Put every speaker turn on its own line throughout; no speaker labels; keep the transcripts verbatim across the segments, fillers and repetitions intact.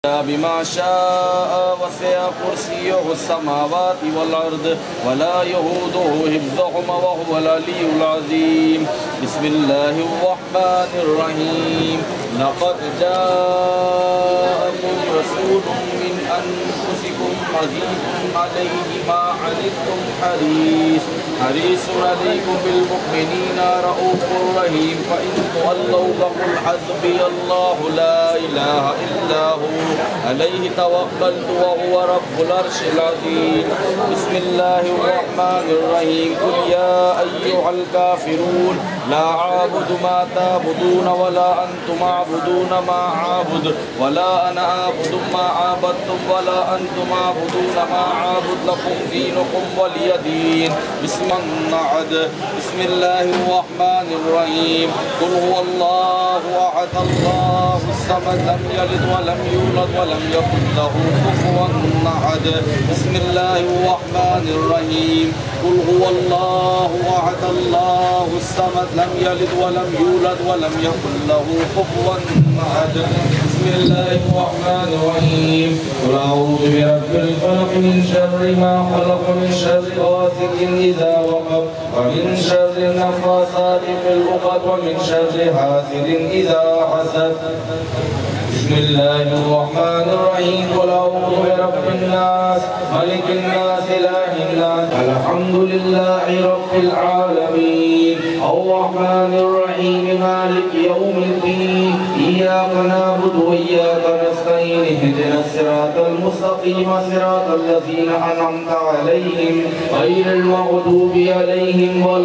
بما شاء وسع كرسيه السماوات والأرض ولا يؤوده حفظهما وهو العلي العظيم. بسم الله الرحمن الرحيم. لقد جاءكم رسول من أنفسكم عزيز عليه ما عنتم حريص حريص عليكم بالمؤمنين رؤوف رحيم. فإن تولوا فقل حسبي الله لا إله إلا هو عليه توكلت وهو رب العرش العظيم. بسم الله الرحمن الرحيم. قل يا أيها الكافرون لا أعبد ما تعبدون ولا أنتم عابدون ما أعبد ولا أنا أعبد ما عبدتم ولا أنتم عابدون ما أعبد لكم دينكم ولي دين. بسم النعد. بسم الله الرحمن الرحيم. قل هو الله أحد الله الصمد لم يلد ولم يولد ولم يكن له كفوا أحد. بسم الله الرحمن الرحيم. قل هو الله أحد الله الصمد لم يلد ولم يولد ولم يكن له كفوا أحد. بسم الله الرحمن الرحيم. قل أعوذ برب الفلق من شر ما خلق من شر غاسق إذا وقب ومن شر النفاثات في العقد ومن شر حاسد إذا حسد. بسم الله الرحمن الرحيم. قل أعوذ برب الناس ملك الناس إله الناس الحمد لله رب العالمين الرحمن الرحيم مالك يوم الدين إياك نعبد وإياك نستعين اهدنا الصراط المستقيم صراط الذين أنعمت عليهم غير المغضوب عليهم ولا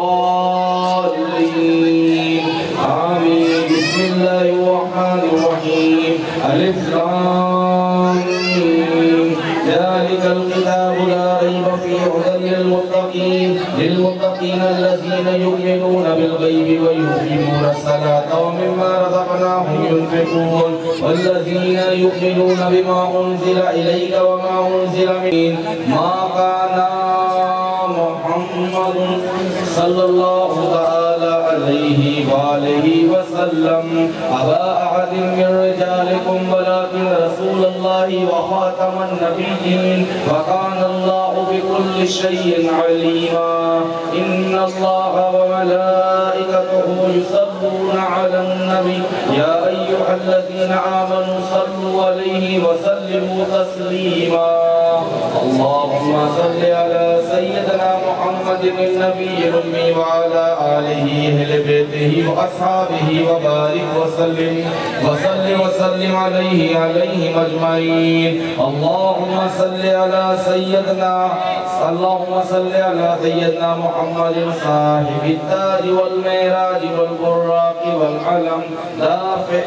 الضالين آمين. بسم الله الرحمن الرحيم. ألف لام ميم. ذلك الكتاب لا ريب فيه هدى للمتقين للمتقين الذين يؤمنون بالغيب ويقيمون الصلاة ومما رزقناهم ينفقون والذين يؤمنون بما أنزل إليك وما أنزل من ما كان محمد صلى الله تعالى عليه وآله وسلم أبا أحد من رجالكم ولكن رسول الله وخاتم النبيين وكان الله بكل شيء عليما. إن الله وملائكته يصلون على النبي يا أيها الذين آمنوا صلوا عليه وسلموا تسليما. اللهم صل على سيدنا محمد النبي الأمي وعلى آله أهل بيته وأصحابه وبارك وسلم وصل وسلم عليه عليهم أجمعين. اللهم صل على سيدنا اللهم صل على سيدنا محمد صاحب التاج والمعراج والبراق والعلم دافع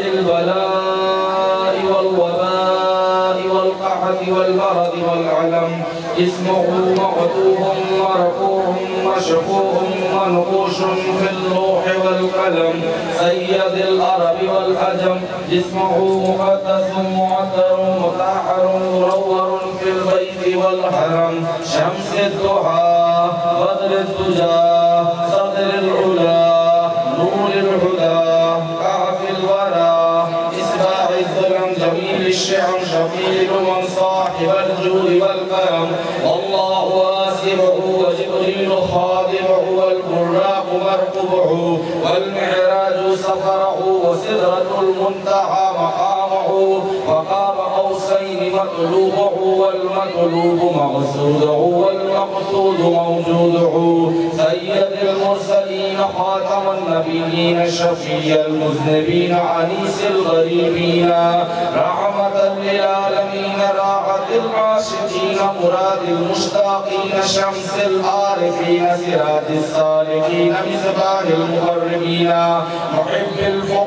البلاء والوباء والقحط والمرض والعلم اسمه مكتوب مرفوع مشفوع منقوش في اللوح والقلم سيد العرب والعجم جسمه مقدس معطر مطهر مرور في البيت والحرم شمس الضحى بدر الدجى صدر العلا نور الهدى كعب الورى إصباح الظلم جميل الشعر شفيع من صاحب الجود والكرم والله واسعه وجبريل خادمه والبراق مركبه والمعراج سفره وسدرة المنتهى مقامه وقام قوسين مطلوبه والمطلوب مقصوده والمقصود موجوده سيد المرسلين خاتم النبيين شفيع المذنبين عنيس الغريبين رحمة للعالمين راحة العاشقين مراد المشتاقين شمس العارفين سراج السالكين مصباح المقربين محب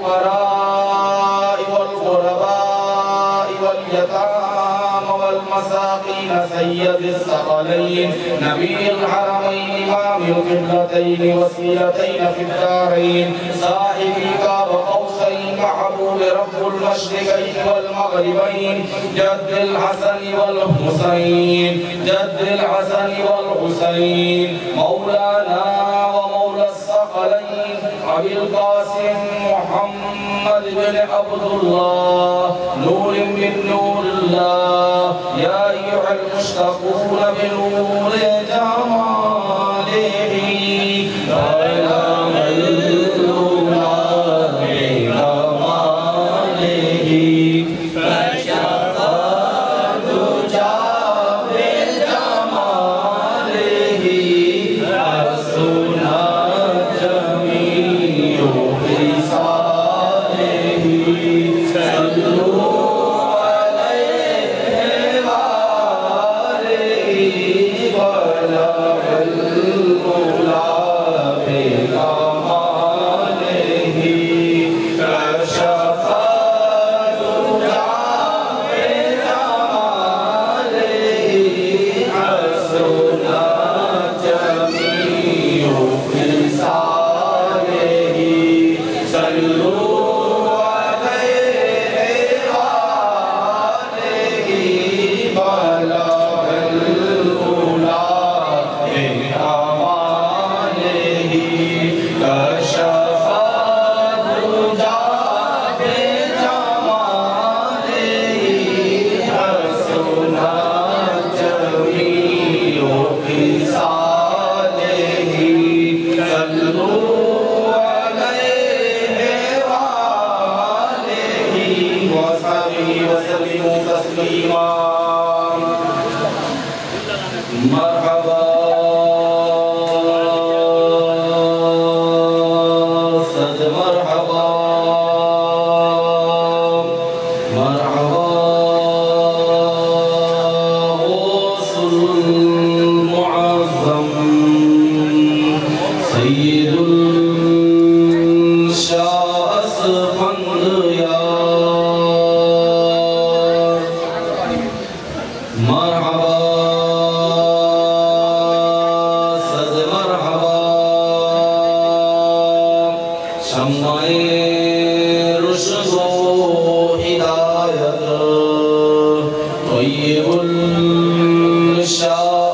الفقراء والغرباء واليتامى والمساكين سيد الثقلين نبي الحرمين إمام القبلتين وسيلتين في الدارين صاحب قاب قوسين محبوب رب المشرقين والمغربين جد الحسن والحسين جد الحسن والحسين مولانا ومولى الثقلين أبي القاسم محمد محمد بن عبد الله نور من نور الله يا أيها المشتقون بنور جماله لا إله إلا الله بجماله فشق الدجى بجماله حسن جميع خصاله صلوا عليه وآله بلغ العلا بكماله كشف الدجى بجماله حسن جميع خصاله صلوا عليه وآله بلغ العلا بكماله كشف الدجى بجماله حسن جميع خصاله صلوا عليه وآله وصحبه وسلموا تسليما مرحبا صد مرحبا مرحبا غوث المعظم سيد الشاء اسفنديار مرحبا صد مرحبا شمع رشد و ہدایت طیب الشاء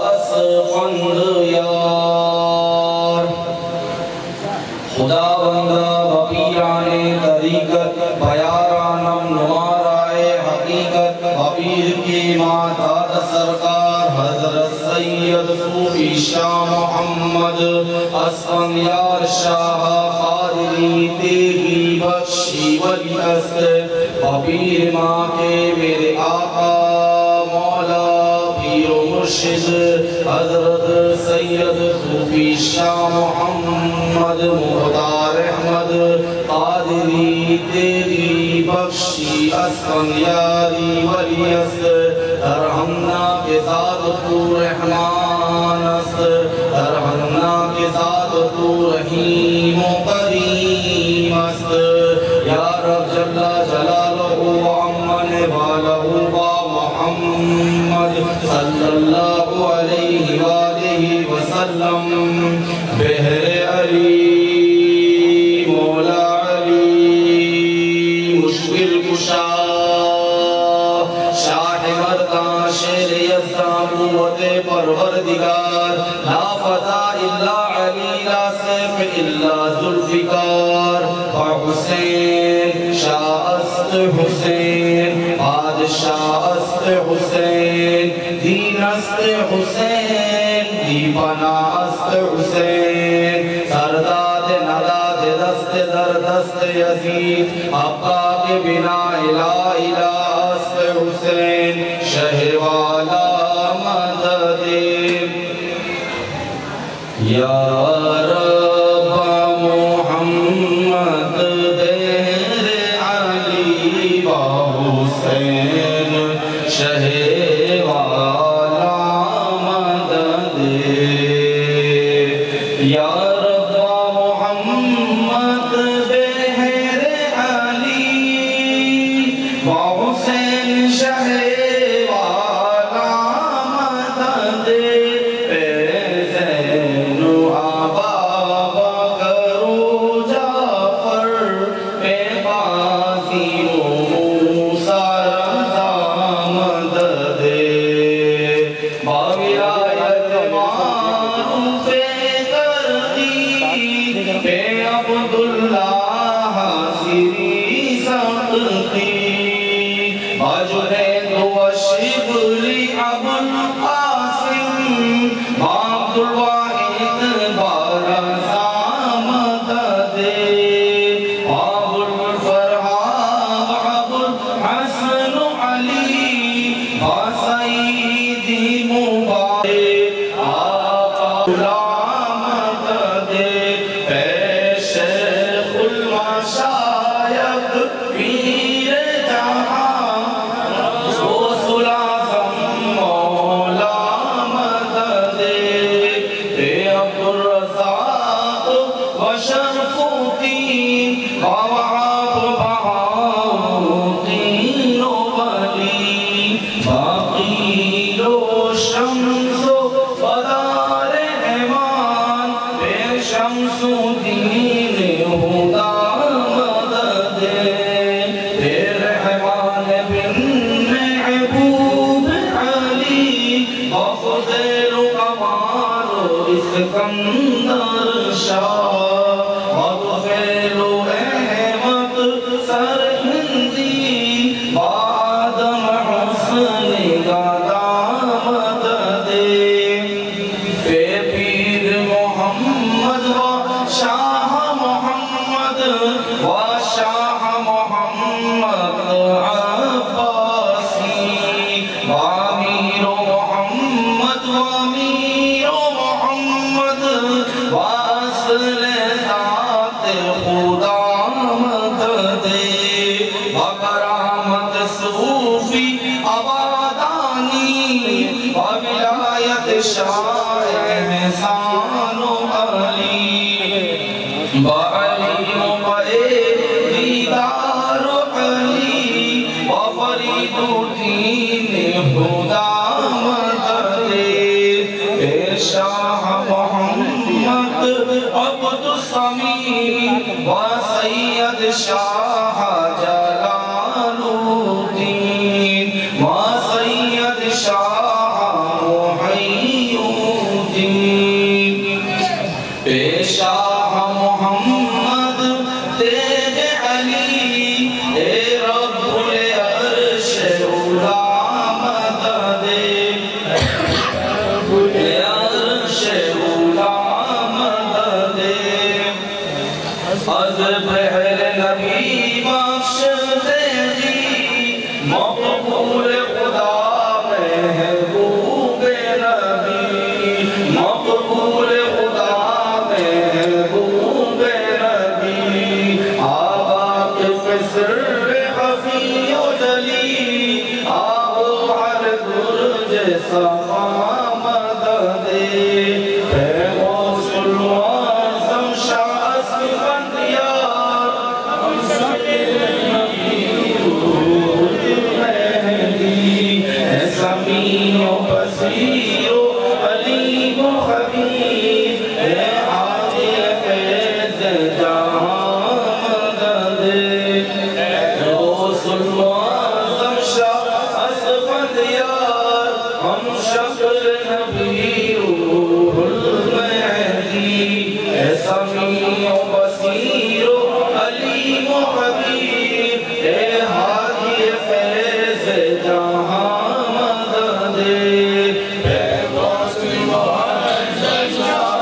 اسفندیار خدا بندہ بپیران طریقت بیارانم نمارائے حقیقت بپیر کی ماتاد سرکار حضرت سید صوفی شاہ محمد اسفندیار شاہ قادری تیری بخشی ولی است بپیر ماں کے میرے آقا مولا پیر و مرشد حضرت سید صوفی شاہ محمد مختار احمد قادری تیری بخشی اسفندیاری ولی است ارحمنا کے ساتھ تو رحمان است ارحمنا کے ساتھ تو رحیم و کریم است یا رب جل جلالہ وعمن بالہ با محمد صلی اللہ علیہ وآلہ وسلم بہر علی مولا علی مشکل کشا شاہ مردان شیر یزدان قوت پروردگار لا فتح الا علی لا سیف الا ذوالفقار حسین شاہ است حسین بادشاہ است حسین دین است حسین دیپنا است حسین سرداد نداد دست در دست یزید آقا کے بنا الہ الہ است حسین شہ والا مدد یا رب محمد دیر علی و حسین شہ والا مدد یا رب محمد دیر علی و حسین شہ والا مدد وشبلی ابو القاسم عبد الواحد بارزا مدد ابو الفرحان ابو الحسن علی سیدی مبارک آقا مدد اے شیخ المشایخ پیر جہاں غوث العظم مولا مدد اے عبد الرزاق وشرف الدین ووهاب بہاؤالدین ولی باقی و شمس و بدار ایمان اے شمس الدین ہدا مدد اے رحمان بن محبوب علی وفضل قمار اسکندر شاہ وطفیل احمد سرہندی وآدم حسن گادا مدد اے پیر محمد و شاہ محمد و شاہ محمد عباسی وامیر محمد وامیر محمد واصل ذات خدا مدد وکرامت صوفی آبادانی وولایت شاہ احسان علی بعلی وبئے دیدار علی وفرید الدین ہدا مدد اے شاہ محمد عبد الصمیم وسید شاہ جلال الدین وسید شاہ محی الدین اے شاہ محمد تیج علی اے رب العرش اولا مدد رب العرش اولا مدد از بحر نبی بخش تیجی مقبول خدا محبوب نبی مقبول خدا محبوب نبی آبا قصر خفی و جلی آبو ہر درج صفا مدد اے غوث العظم شاہ اسفندیار ہم سکر نبی روح المہدی اے سمیع و بصیر و علیم و خبیر اے عالی فیض جہاں مدد اے غوث العظم شاہ اسفندیار ہم شکر نبی روح المہدی اے سمیع و بصیر و علیم و خبیر اے ہادی فیض جہاں مدد اے غوث العظم شاہ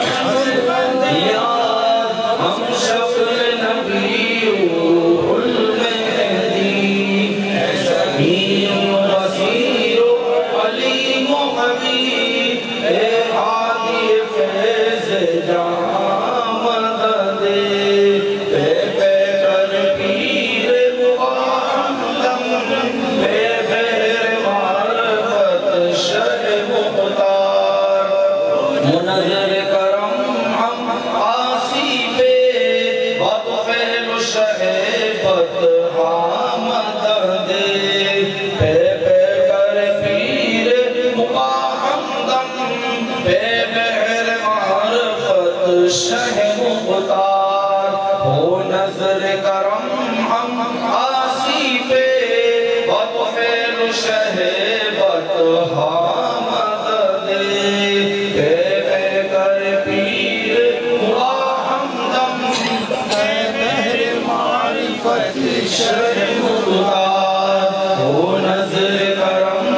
اسفندیار ہم شکر نبی روح المہدی اے سمیع و بصیر و علیم و خبیر اے ہادی فیض جہاں مدد اے پیکر پیر مقدم اے بحر معرفت شہ مختار منظر کرم ہم آسی پہ وطفیل شہ فتحہ مدد اے پیکر پیر مقدم اے بحر معرفت شہ مختار ہو نظر کرم ہم آسی پہ وطفیل شہ فتحہ مدد اے پیکر پیر مقدم اے بحر معرفت شہ مختار ہو نظر کرم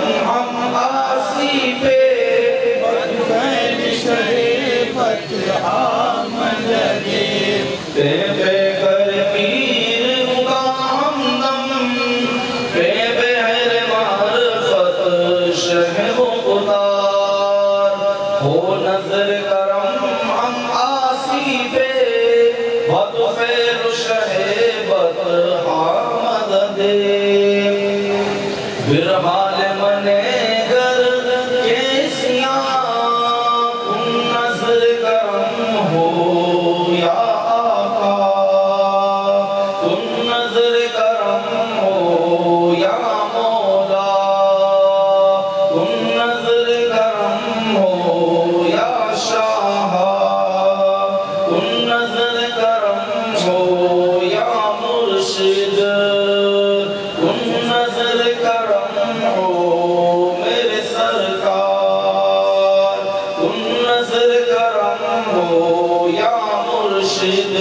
برحال منے گر کے سیاں کن نظر کرم ہو یا آقا کن نظر کرم ہو یا مولا کن نظر کرم ہو یا شاہ کن نظر کرم ہو یا مرشد کن نظر کرم ہو میرے سرکار کن نظر کرم ہو یا مرشد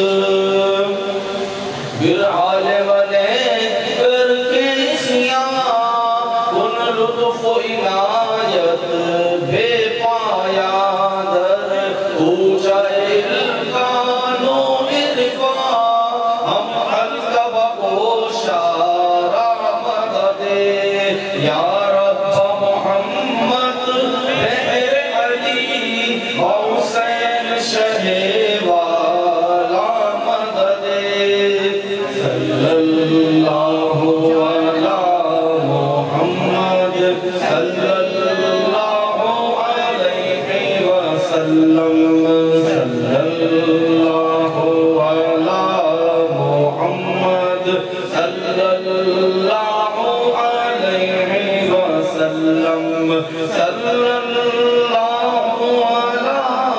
برحال منے گر کے سیاں کن لطف و عنایت بے پایا در تو جائے الکان و عرفان ہم حلقہ بپوشارا مدد یا رب محمد بہر علی حسین شہ والا مدد صلی اللہ علی محمد صلی اللہ علیہ وسلم صلی اللہ علی محمد صلی اللہ علیہ وسلم صلی اللہ علی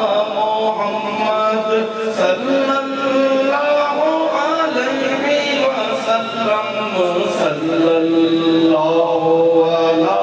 محمد صلی اللہ علیہ وسلم صلی اللہ علی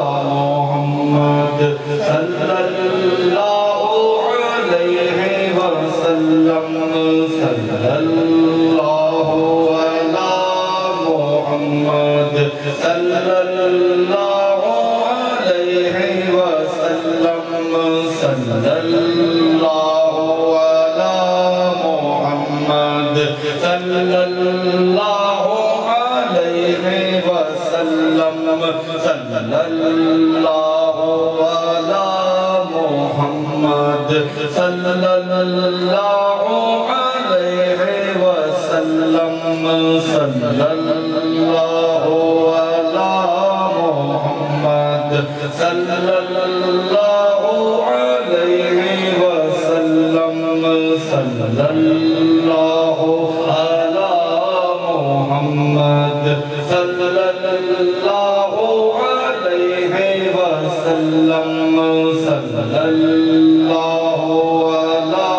محمد صلی اللہ علیہ وسلم صلی اللہ علی محمد صلی اللہ علیہ وسلم صلی اللہ علی محمد صلی اللہ علیہ وسلم صلی اللہ علی محمد صلی اللہ علیہ وسلم صلی اللہ علی محمد صلی اللہ علیہ وسلم صلی اللہ علی محمد صلی اللہ علیہ وسلم صلی اللہ علی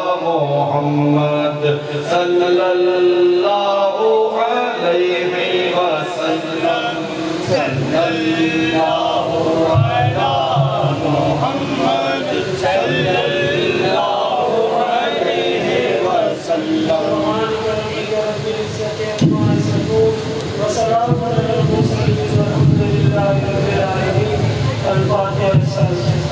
محمد صلی اللہ علیہ وسلم صلی اللہ علی محمد صلی اللہ علیہ وسلم
وسلام علی المرسلین والحمد للہ رب العالمین الفاتحہ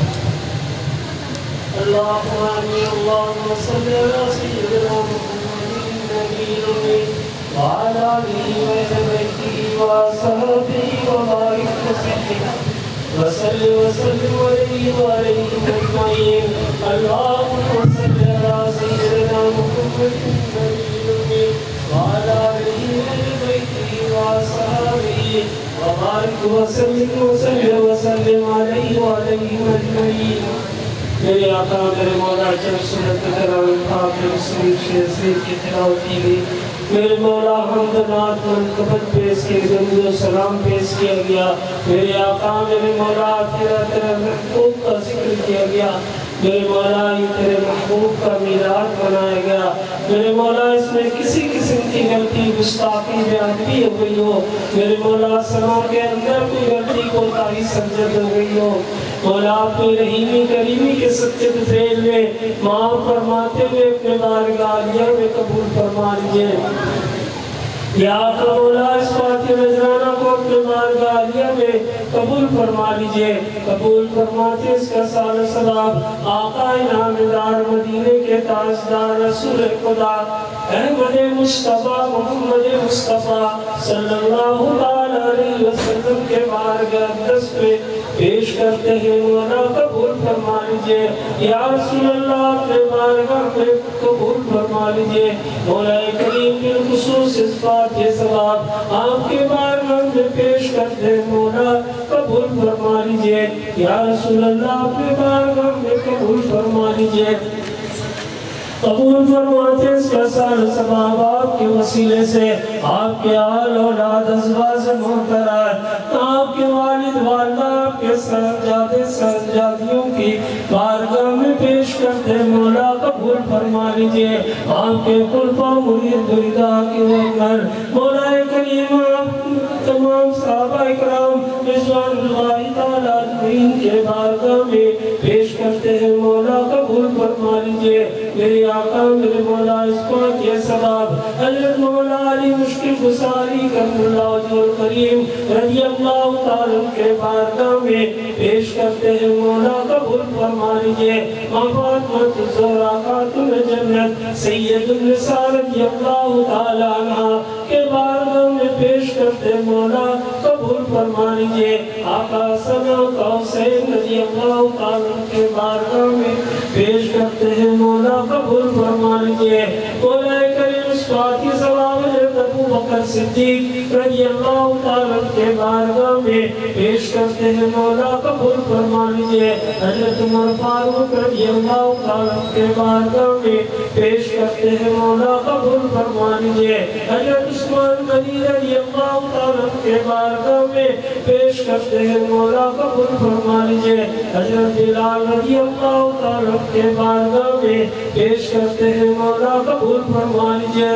اللہم آمین اللہم صلی علی سیدنا محمد النبی الامین وعلی آلہ وآلہ بیتہ وصحبہ وبارک وسلم وصلی وسلم علیہ وآلہ اجمعین اللہم صلی علی سیدنا محمد النبی الامین وعلی آلہ وآلہ بیتہ وصحبہ وبارک وسلم وصلی وسلم علیہ وآلہ اجمعین میرے آقا میرے مولا جب سنت کرام پاک رسول شریف کی تلاوت کی گئی میرے مولا حمد نعت منقبت پیش کی درود و سلام پیش کیا گیا میرے آقا میرے مولا تیرا تیرا محبوب کا ذکر کیا گیا میرے مولا یہ تیرے محبوب کا میلاد منایا گیا میرے مولا اس میں کسی قسم کی غلطی گستاخی بے ادبی ہو گئی ہو میرے مولا سلام کے اندر کوئی غلطی کوتاہی سرزد ہو گئی ہو مولا اپنی رحیمی کریمی کے سچے فضیل میں معاف فرماتے ہوئے اپنے بارگاہ عالیہ میں قبول فرما لیجئے یا آقا مولا اس فاتح نذرانہ کو اپنے بارگاہ عالیہ میں قبول فرما لیجئے قبول فرماتے اس کا سال سلام آقا انعام دار مدینے کے تاجدار رسول خدا احمد مصطفیٰ محمد مصطفیٰ صلی اللہ علیہ وسلم کے بارگاہ اقدس میں پیش کرتے ہیں مولا قبول فرما لیجئے یا رسول اللہ اپنے بارگاہ میں قبول فرما لیجئے مولا کریم بالخصوص اس بات کے ثواب آپ کے بارگاہ میں پیش کرتے ہیں مولا قبول فرما لیجئے یا رسول اللہ اپنے بارگاہ میں قبول فرما لیجئے قبول فرماتے اس کا سال ثواب آپ کے وسیلے سے آپ کے آل اولاد ازواج محترات آپ کے والد والدہ آپ کے سرجادے سرجادیوں کی بارگاہ میں پیش کرتے مولا قبول فرما لیجئے آپ کے قربہ مرید بردہ کی وقر مولا کریم آپ تمام صحابہ اکرام رضوان اللہ تعالیٰ اجمعین کے بارگاہ میں پیش کرتے ہیں مولا قبول فرما لیجئے میرے آقا میرے مولا اس پاک کے ثواب حضرت مولا علی مشکل گزاری کرم اللہ وجہ الکریم رضی اللہ تعالیٰ کے بارگاہ میں پیش کرتے ہیں مولا قبول فرما لیجئے فاطمہ الزہرا خاتون جنت سید النساء رضی اللہ تعالیٰ عنہ کے بارگاہ میں پیش کرتے ہیں مولا قبول فرما لیجئے آقا ثنا حسین رضی اللہ تعالیٰ کے بارگاہ میں پیش کرتے ہیں مولا قبول فرما لیجئے مولا کریم اس بات کی ثواب حضرت ابو بکر صدیق رضی اللہ تعالیٰ کے بارگاہ میں پیش کرتے ہیں مولا قبول فرما لیجئے حضرت عمر فاروق رضی اللہ تعالیٰ کے بارگاہ میں پیش کرتے ہیں مولا قبول فرما لیجئے حضرت عثمان غنی رضی اللہ تعالیٰ کے بارگاہ میں پیش کرتے ہیں مولا قبول فرما لیجئے حضرت بلال رضی اللہ تعالیٰ کے بارگاہ میں پیش کرتے ہیں مولا قبول فرما لیجئے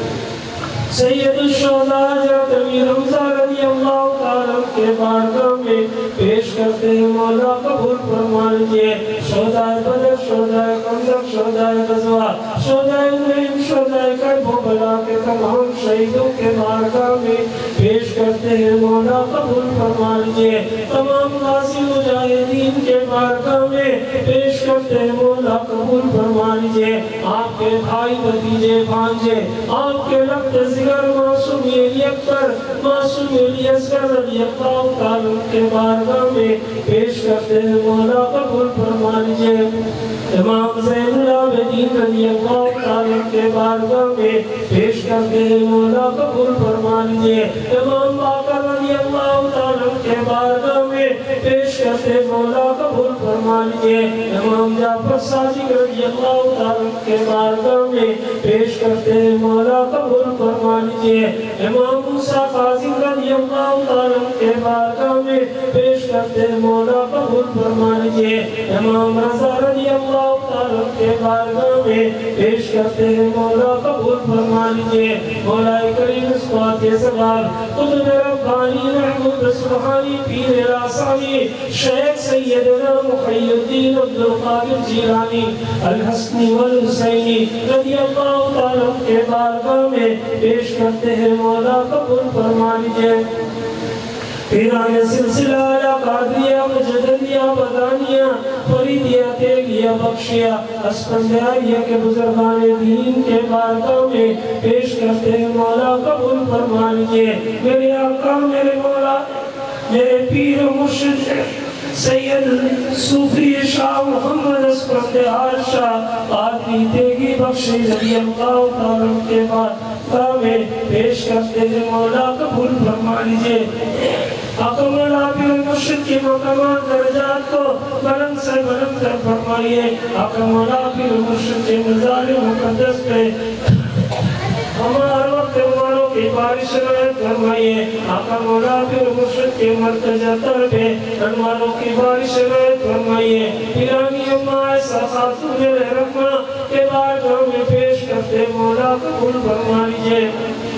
سید الشہداء حضرت امیر حمزہ رضی اللہ تعالیٰ کے بارگاہ میں پیش کرتے ہیں مولا قبول فرما لیجئے شہداء بدر شہداء خندق شہداء غزوہ شہداء نعیم شہداء کرب و بلا کے تمام شہیدوں کے بارگاہ میں پیش کرتے ہیں مولا قبول فرما لیجئے تمام غازی مجاہدین کے بارگاہ میں پیش کرتے ہیں مولا قبول فرما لیجئے آپ کے بھائی بھتیجے بھانجے آپ کے ربط ذکر معصوم علی اکبر معصوم علی اصغر رضی اللہ تعالیٰ کے بارگاہ میں پیش کرتے ہیں مولا قبول فرما لیجئے امام زین العابدین رضی اللہ تعالیٰ کے بارگاہ میں پیش کرتے ہیں مولا قبول فرما لیجئے امام باقر رضی اللہ تعالیٰ کے بارگاہ میں پیش کرتے ہیں مولا قبول فرما لیجئے امام جعفر صادق رضی اللہ تعالیٰ کے بارگاہ میں پیش کرتے ہیں مولا قبول فرما لیجئے امام موسیٰ قاظم رضی اللہ تعالیٰ کے بارگاہ میں پیش کرتے ہیں مولا قبول فرما لیجئے امام رضا رضی اللہ تعالیٰ کے بارگاہ میں پیش کرتے ہیں مولا قبول فرما لیجئے مولا کریم اس بات کے ثواب قطب ربانی محمود سبحانی پیر راسانی شیخ سیدنا محی الدین عبدالقادر جیلانی الحسنی والحسینی رضی اللہ تعالیٰ کے بارگاہ میں پیش کرتے ہیں مولا قبول فرما لیجئے پیران سلسلہ یا قادریہ مجددیہ بدانیہ فریدیہ تیگیہ بخشیہ اسپندیہ کے بزرگان دین کے بارگاہ میں پیش کرتے ہیں مولا قبول فرما لیجئے میرے آقا میرے مولا میرے پیر و مرشد سید صوفی شاہ محمد اسپندیار شاہ قادری تیگی بخشی رضی اللہ تعالیٰ کے بارگاہ میں پیش کرتے ہیں مولا قبول فرما لیجئے آقا مولا پیر مرشد کے مقامات درجات کو بلند سے بلند کر فرمائیے آقا مولا پیر مرشد کے مزار مقدس پہ ہمارا وقت ہماروں کی بارش رہت فرمائیے آقا مولا پیر مرشد کے مرتجہ تر پہ ہماروں کی بارش رہت فرمائیے پیرانی امہ ایسا خاتون رحمہ کے بارگاہ میں پیش کرتے مولا قبول فرما لیجئے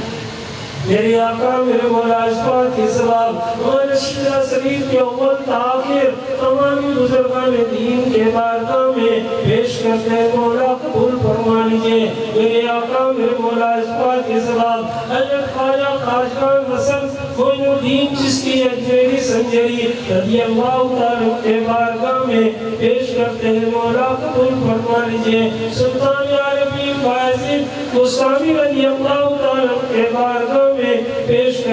میرے آقا میرے مولا اس بات کی ثواب ہمارے شیعہ شریف کے اول تاخیر تمامی بزرگان دین کے بارگاہ میں پیش کرتے ہیں مولا قبول فرما لیجئے میرے آقا میرے مولا اس بات کی ثواب حضرت خواجہ خواجگان حسن معین الدین چشتی اجمیری سنجری رضی اللہ تعالیٰ کے بارگاہ میں پیش کرتے ہیں مولا قبول فرما لیجئے سلطان عربی فائزین گوسامی رضی اللہ تعالیٰ کے بارگاہ میں پیش کرتے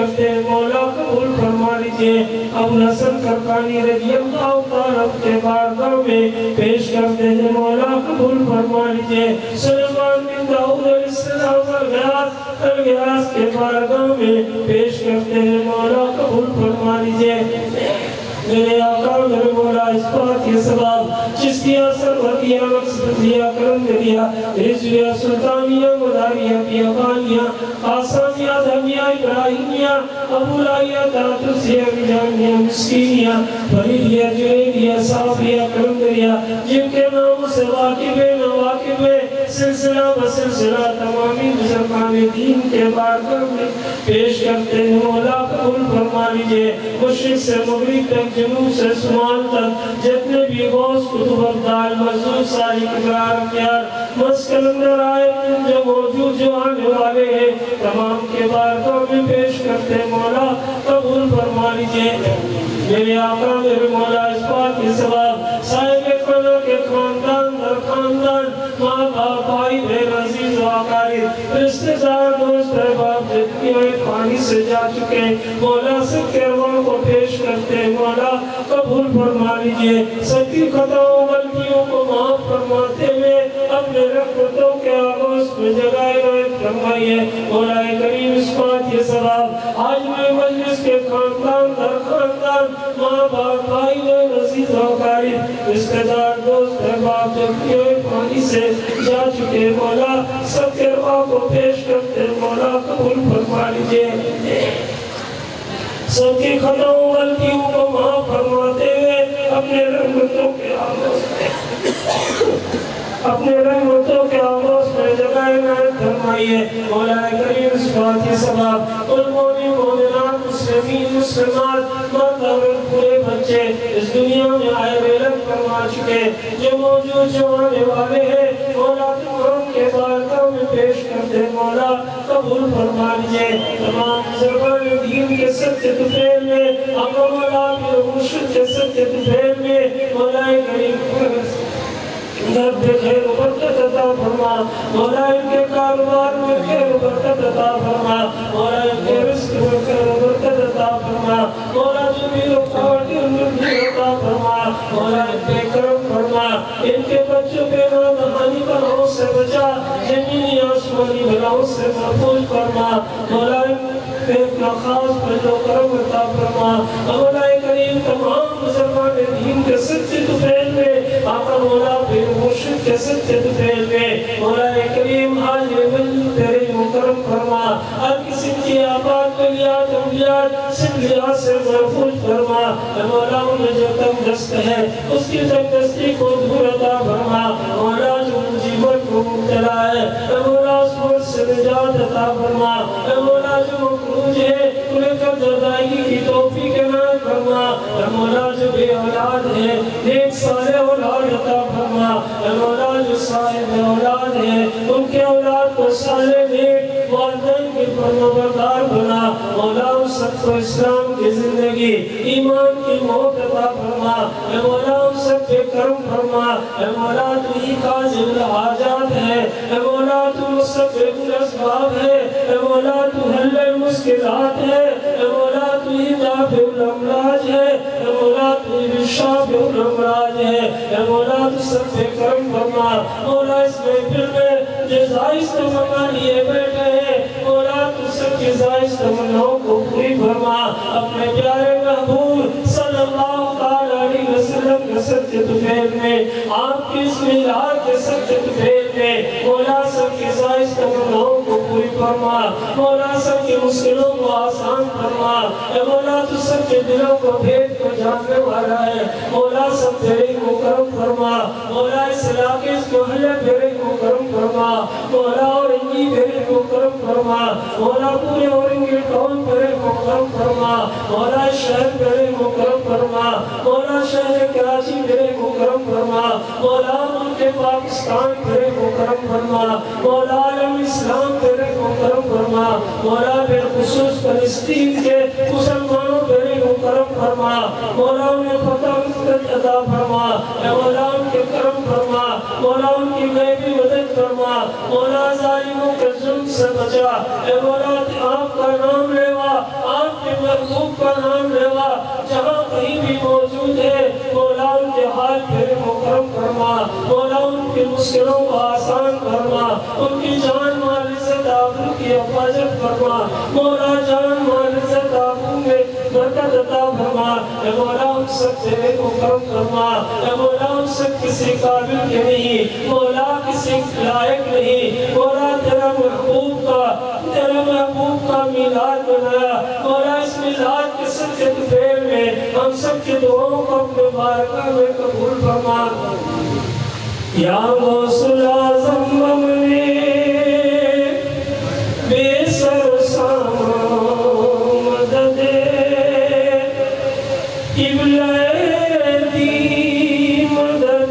کرتے ہیں مولا قبول فرما لیجئے ابو الحسن کرکانی رضی اللہ تعالیٰ کے بارگاہ میں پیش کرتے ہیں مولا قبول فرما لیجئے سلیمان بن داؤد علیہ السلام الغیاث الغیاث کے بارگاہ میں پیش کرتے ہیں مولا قبول فرما لیجئے میرے آقا میرے مولا اس بات کے سبب چشتیہ سرورتیہ مقصدیہ کرندیہ رضویہ سلطانیہ مداریہ بیابانیہ آسانیہ دھنیہ ابراہیمیہ ابولائیہ داتوسیہ بجانیہ مسکینیہ فریدیہ جویدیہ صافیہ کرندیہ جن کے نام سے واقب نواقب سلسلہ بسلسلہ تمامی بزرگان دین کے بارگاہ میں پیش کرتے ہیں مولا قبول فرما لیجئے مشرق سے مغرب تک جنوب سے شمال تک جتنے بھی غوث کتب ابدال مزدور ساری اقرار پیار مسکل اندر آئے جو موجود جو آنے والے ہیں تمام کے بارگاہ میں پیش کرتے ہیں مولا قبول فرما لیجئے میرے آقا میرے مولا اس بات کے سبب صاحب قدر کے خاندان در خاندان ماں باپ بھائی بہن عزیز و اقارب رشتہ دار دوست احباب جتنی ہوئے پانی سے جا چکے مولا سب کے ارواح کو پیش کرتے ہیں مولا قبول فرما لیجئے سب کی خطاؤں غلطیوں کو معاف فرماتے ہوئے اپنے رحمتوں کے آغوش میں جگائے ہوئے فرمائیے مولا کریم اس بات کے سبب آج میں مجلس کے خاندان در خاندان ماں باپ بھائی بہن عزیز و اقارب رشتہ دار دوست احباب جتنی ہوئے پانی سے جا چکے مولا سب کے ارواح کو پیش کرتے مولا قبول فرما لیجئے سب کی خطاؤں غلطیوں کو معاف فرماتے ہوئے اپنے رحمتوں کے آغوش میں اپنے رحمتوں کے آغوش میں جگائے نائب فرمائیے مولا کریم اس بات کے سبب المومن مومنات مسلمین مسلمات مرد عورت پورے بچے اس دنیا میں آئے ریلت فرما چکے جو موجود جو آنے والے ہیں مولا تمام کے بارگاہ میں پیش کرتے مولا قبول فرما لیجئے تمام بزرگان دین کے سچے طفیل میں اپنا مولا بھی مرشد کے سچے طفیل میں مولا کریم درد خیر و برکت عطا فرما مولا ان کے کاروبار میں خیر و برکت عطا فرما مولا ان کے رزق میں خیر و برکت عطا فرما مولا جمیل و قوتی اندر عطا فرما مولا ان کے کرم فرما ان کے بچوں کے نادمانی بلاؤں سے بچا زمینی آسمانی بلاؤں سے محفوظ فرما مولا ان اپنا خاص فضل و کرم عطا فرما مولا کریم تمام مسلمان دین کے سچے طفیل میں آقا مولا پھر مرشد کے سچے طفیل میں مولا کریم آج یہ مجلس تیرے مکرم فرما ہر کسی کی آباد بلیات انبیات سبلیات سے محفوظ فرما مولا میں جو تنگ دست ہے اس کی تنگ دستی کو دور عطا فرما مولا جو مصیبت کو مبتلا ہے مولا اس موت سے نجات عطا فرما مولا جو مقروض ہے انہیں کر زردائی کی توفیق عنایت فرما مولا جو بے اولاد ہے نیک صالح اولاد عطا فرما مولا جو صاحب اولاد ہے ان کے اولاد کو صالح نیک والدین کے فرمانبردار بنا مولا ان سب کو اسلام کی زندگی ایمان کی موت عطا فرما مولا ان سب پہ کرم فرما مولا تو ہی قاضی الحاجات ہے مولا تو مسبب الاسباب ہے مولا تو حل المشکلات ہے مولا تو ہی دافع الامراض ہے مولا تو ہی شافع الامراض ہے مولا تو سب پہ کرم فرما مولا اس محفل میں جو زائز تمنا لیے بیٹھے ہیں مولا تو سب کی زائز تمناؤں کو پوری فرما اپنے پیارے محبوب صلی اللہ علیہ وسلم کے سچے طفیل میں آپ کی اس میلاد کے سچے طفیل میں مولا سب کی زائز تمناؤں کو پوری فرما مولا سب کی مشکلوں کو آسان فرما مولا تو سب کے دلوں کو بھید کو جاننے والا ہے مولا سب تیرے کو کرم فرما مولا اس علاقے اس محلے تیرے کو کرم فرما مولا اورنگی تیرے کو کرم فرما مولا پورے اورنگی ٹاؤن تیرے کو کرم فرما مولا شہر تیرے کو کرم فرما مولا شہر کراچی تیرے کو کرم فرما مولا ملک پاکستان تیرے کو کرم فرما مولا عالم اسلام تیرے کو کرم فرما مولا بالخصوص فلسطین کے مسلمانوں تیرے کو کرم فرما مولا انہیں فتح عطا فرما مولا ان کے کرم فرما مولا ان کی غیبی مدد فرما مولا ظالموں کے ظلم سے بچا مولا آپ کا نام لیوا اپنے محبوب کا نام لیوا جہاں کہیں بھی موجود ہے مولا ان کے حال پھر مکرم فرما مولا ان کی مشکلوں کو آسان فرما ان کی جان مال عزت آبرو کی حفاظت فرما مولا جان مال عزت آبرو میں برکت عطا فرما اے مولا ہم سب تیرے کو کرم فرما اے مولا ہم سب کسی قابل کے نہیں مولا کسی لائق نہیں مولا تیرا محبوب کا تیرا محبوب کا میلاد بنایا مولا اس میلاد کے سچت فیل میں ہم سب کی دعاوں کو اپنے بارکہ میں قبول فرما یا غوث اعظم بمنے بے سر سامان مدد قبلہ دی مدد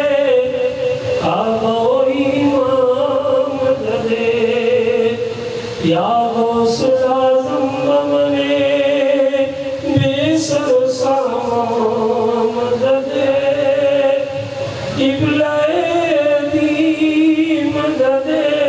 آقا و امام مدد یا غوث اعظم بمنے بے سر سامان مدد قبلہ دی مدد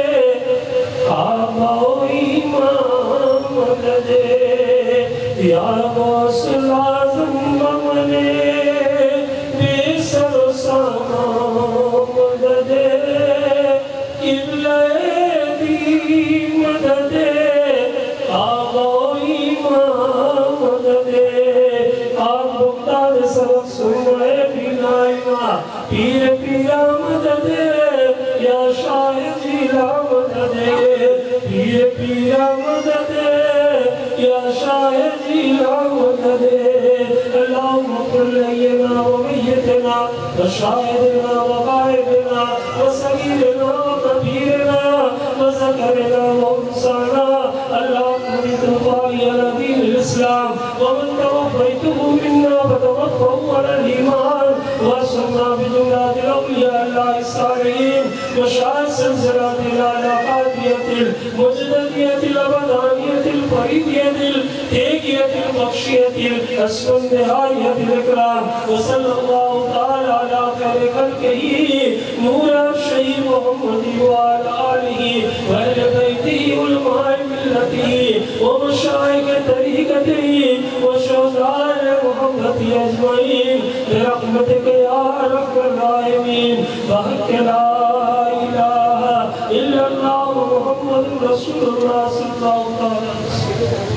آقا و امام مدد یا غوث اعظم بمنے بے سر سامان مدد قبلہ دی مدد آقا و امام مدد آپ مختار سبق سنائے بینائیما پیر پیرا مدد یا شاہ جیلا مدد پیر پیرا مدد یا شاہ جیلا مدد اللہم قل لینا و میتنا و شاہدنا و غائبنا و صغیرنا و کبیرنا و ذکرنا و انسانا اللہم قل تنفائی علی دین الاسلام ومن توفیته منا فتوفه على الإيمان وأسرنا بجملات الأولياء الله الصالحين وشاء سلسلات العلاقاتية المجددية الأبدانية الفريدية التيجية المخشية الأسمى النهاية الإكرام وصلى الله تعالى على خير خلقه نور الشهيد محمد وعلى آله وأهل بيته علماء ملته ومشايخ طريقته وشهداء محمد أجمعين برحمتك يا أرحم الراحمين بحق لا إله إلا الله محمد رسول الله صلى الله عليه وسلم.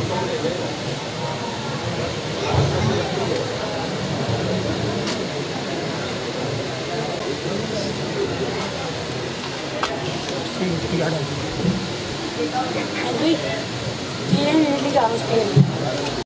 Abi, dia nanti gak harus pilih.